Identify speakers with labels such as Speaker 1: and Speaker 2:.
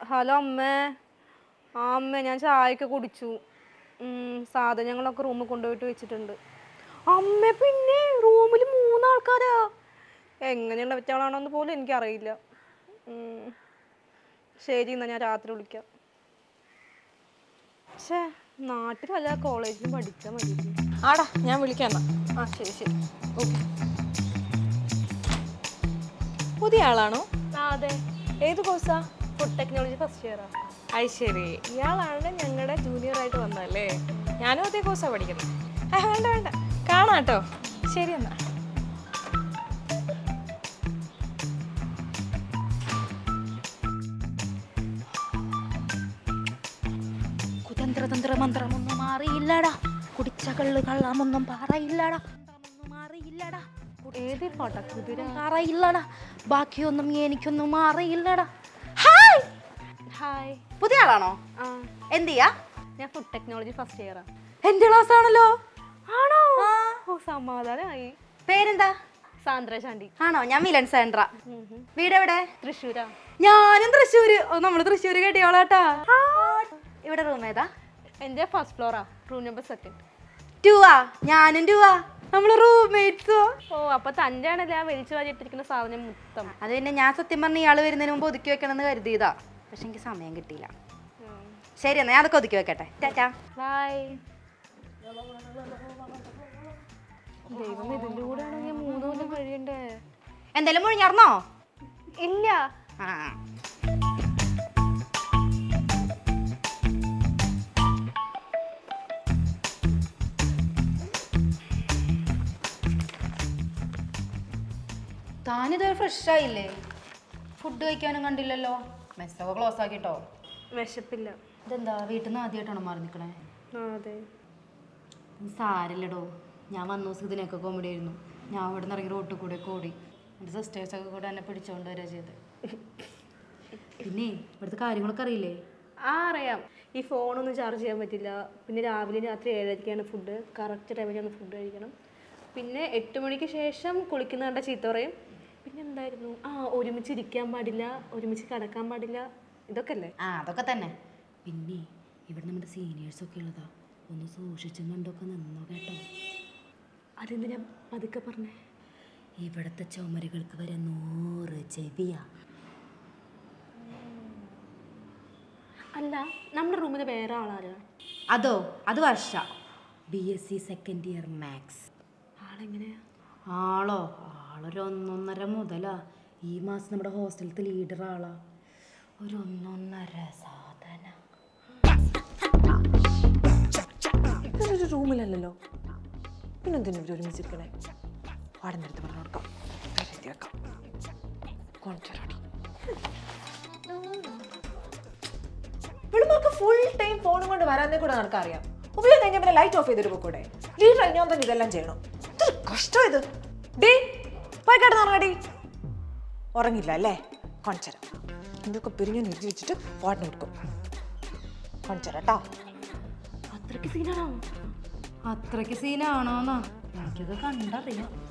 Speaker 1: Hello അമ്മേ. ആ അമ്മ ഞാൻ ചായയൊക്കെ കുടിച്ചു. സാധനങ്ങളൊക്കെ റൂമിൽ കൊണ്ടുപോയിട്ട് വെച്ചിട്ടുണ്ട്. അമ്മ പിന്നെ റൂമിൽ 3 ആൾക്കാരാ. എങ്ങനെയുള്ള വെച്ചാളാണോന്ന് പോലും എനിക്കറിയില്ല. ശരി എന്നാൽ ഞാൻ രാത്രി വിളിക്കാം. പക്ഷേ നാട്ടിൽ വല്ല കോളേജിലും പഠിച്ചാൽ മതി.
Speaker 2: ആടാ ഞാൻ വിളിക്കാം.
Speaker 1: ആ ശരി ശരി
Speaker 2: ഓക്കെ. പുതിയ ആളാണോ?
Speaker 1: ആ അതെ.
Speaker 2: ഏത് കോഴ്സാ?
Speaker 1: ഫുഡ് ടെക്നോളജി ഫസ്റ്റ് ഇയറാ.
Speaker 2: അത് ശരി. ഇയാളാണ് ഞങ്ങളുടെ ജൂനിയർ ആയിട്ട് വന്നതല്ലേ? ഞാനും അതേ കോഴ്സാണ് പഠിക്കുന്നത്. വേണ്ട വേണ്ട, കാണാം കേട്ടോ. ശരി എന്നാ.
Speaker 3: കുതന്ത്രതന്ത്ര മന്ത്രമൊന്നും മാറിയില്ലടാ, കുടിച്ച കള്ള് കള്ളമൊന്നും പറയില്ലടാ, മാറിയില്ലടാ.
Speaker 1: ഏത് പാട്ടാ? കുതിര
Speaker 3: അറിയില്ലടാ, ബാക്കിയൊന്നും എനിക്കൊന്നും അറിയില്ലടാ.
Speaker 1: ഹായ്.
Speaker 3: പുതിയ ആളാണോ?
Speaker 1: ആ
Speaker 3: എന്ത് ചെയ്യാ?
Speaker 1: ഞാൻ ഫുഡ് ടെക്നോളജി ഫസ്റ്റ് ഇയറാ.
Speaker 3: എന്റെ ക്ലാസ് ആണല്ലോ.
Speaker 1: ആണോ? ഓ സമാധാനമായി.
Speaker 3: പേരെന്താ?
Speaker 1: സാന്ദ്ര ചാണ്ടി.
Speaker 3: ആണോ? ഞാൻ മിലൻ സാൻഡ്ര. വീട് എവിടെ?
Speaker 1: തൃശ്ശൂരാ.
Speaker 3: ഞാനും തൃശ്ശൂര്. നമ്മള് തൃശ്ശൂര് കേട്ടിയോളാട്ടാ. ഇവിടെ റൂം ഏതാ?
Speaker 1: എൻ്റെ ഫസ്റ്റ് ഫ്ലോറാ, റൂം നമ്പർ 2.
Speaker 3: 2ആ? ഞാനും 2ആ. നമ്മള് റൂംമേറ്റ്സോ?
Speaker 1: ഓ അപ്പൊ തൻ്റെ ആണല്ലേ ആ വലിച്ചു വാരിയിട്ടിരിക്കുന്ന സാധനം മൊത്തം.
Speaker 3: അത് പിന്നെ ഞാൻ സത്യം പറഞ്ഞ ഇയാള് വരുന്നതിന് മുമ്പ് ഒതുക്കി വെക്കണമെന്ന് കരുതിയതാ. പക്ഷെ എനിക്ക് സമയം കിട്ടിയില്ല. ശരി എന്നാ ഞാൻ അതൊക്കെ ഒതുക്കി വെക്കട്ടെ. Tata
Speaker 1: bye. ദൈവം, ഇതിൻ്റെ കൂടെ ആണെങ്കിൽ 3 കൊല്ലം കഴിയണ്ടേ?
Speaker 3: എന്തേലും മുഴിഞ്ഞാർന്നോ?
Speaker 1: ഇല്ല.
Speaker 3: ആ താനിത് ഫ്രഷ് ആയില്ലേ? ഫുഡ് കഴിക്കാനും കണ്ടില്ലല്ലോ. മെസ്സൊക്കെ ക്ലോസ് ആക്കിട്ടോ.
Speaker 1: വിശപ്പില്ല.
Speaker 3: ഇതെന്താ വീട്ടിൽ നിന്ന് ആദ്യമായിട്ടാണോ മാറി നിൽക്കണേ?
Speaker 1: ആ അതെ.
Speaker 3: സാരില്ലടോ, ഞാൻ വന്ന ദിവസം ഇതിനൊക്കെ കോമഡി ആയിരുന്നു. ഞാൻ അവിടെ നിന്ന് ഇറങ്ങി റോട്ടിൽ കൂടെ ഓടി. എൻ്റെ സിസ്റ്റേഴ്സൊക്കെ കൂടെ എന്നെ പിടിച്ചോണ്ട് വരിക ചെയ്ത്. പിന്നെ ഇവിടുത്തെ കാര്യങ്ങളൊക്കെ അറിയില്ലേ?
Speaker 1: ആ അറിയാം. ഈ ഫോണൊന്നും ചാർജ് ചെയ്യാൻ പറ്റില്ല. പിന്നെ രാവിലെ രാത്രി 7:30ക്കാണ് ഫുഡ്. കറക്റ്റ് ടൈമിലാണ് ഫുഡ് കഴിക്കണം. പിന്നെ 8 മണിക്ക് ശേഷം കുളിക്കുന്ന കണ്ട ചീത്ത പറയും. പിന്നെ എന്തായിരുന്നു? ഒരുമിച്ച് ഇരിക്കാൻ പാടില്ല, ഒരുമിച്ച് കിടക്കാൻ പാടില്ല. ഇതൊക്കെ അല്ലേ?
Speaker 3: അതൊക്കെ തന്നെ. പിന്നെ ഇവിടെ നമ്മുടെ സീനിയേഴ്സൊക്കെ ഉള്ളതാ. ഒന്ന് സൂക്ഷിച്ചും കണ്ടൊക്കെ നിന്നോ കേട്ടോ.
Speaker 1: അതെന്തിനാ പതുക്കെ പറഞ്ഞേ?
Speaker 3: ഇവിടുത്തെ ചുമരുകൾക്ക് വരെ 100 ചെവിയാ.
Speaker 1: അല്ല, നമ്മുടെ റൂമിൽ വേറെ ആളാരാ?
Speaker 3: അതോ? അത് Varsha, BSc second year maths.
Speaker 1: ആളെങ്ങനെയാ?
Speaker 3: ആളൊരു 1.5 മുതലാ. ഈ മാസം നമ്മുടെ ഹോസ്റ്റലത്തെ ലീഡർ ആളാ. ഒരു 1.5 സാധന.
Speaker 2: ഇതൊരു റൂമിലല്ലോ, പിന്നെന്തിനും ഇവർ ഒരുമിച്ചിരിക്കണേ? പാടിൻ്റെ അടുത്ത് പറഞ്ഞു കൊടുക്കാം. ഇവിടുമാർക്ക് ഫുൾ ടൈം ഫോണും കൊണ്ട് വരാനേ കൂടെ നടക്കാൻ അറിയാം. ഉപയോഗം കഴിഞ്ഞാൽ പിന്നെ ലൈറ്റ് ഓഫ് ചെയ്തിട്ട് പോയിക്കൂടെ? ലീഡർ കഴിഞ്ഞാൽ തന്നെ ഇതെല്ലാം ചെയ്യണം. ഇതൊരു കഷ്ടം ഇത്. ഡേ പോയി കിടന്നുറങ്ങടി. ഉറങ്ങില്ല അല്ലേ? കൊഞ്ചരം ഇതൊക്കെ പിരിഞ്ഞു നിർത്തി വെച്ചിട്ട് പാട്ടിന് കൊടുക്കും. കൊഞ്ചരട്ടോ.
Speaker 1: അത്രയ്ക്ക് സീനാണോ?
Speaker 3: അത്രയ്ക്ക് സീനാണോന്നാ എനിക്കൊക്കെ കണ്ടറിയാം.